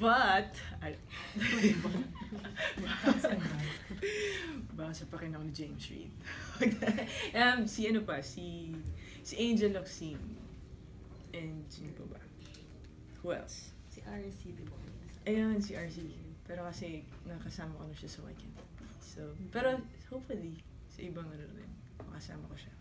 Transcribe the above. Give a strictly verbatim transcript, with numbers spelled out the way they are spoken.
But, ay, baka sa pakin ako ni James Reid. um, si ano pa, si, si Angel Locsin. And sino pa ba? Who else? Si R C, di ba? Ayun, si R C. Pero kasi nakasama ko na siya sa Why Can't It Be. So, pero hopefully, sa ibang ano rin, makasama ko siya.